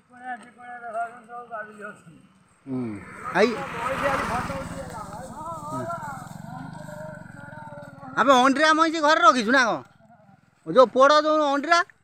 आप अंडा मईसी घर रखीचु ना कौन जो पोड़ जो अंडा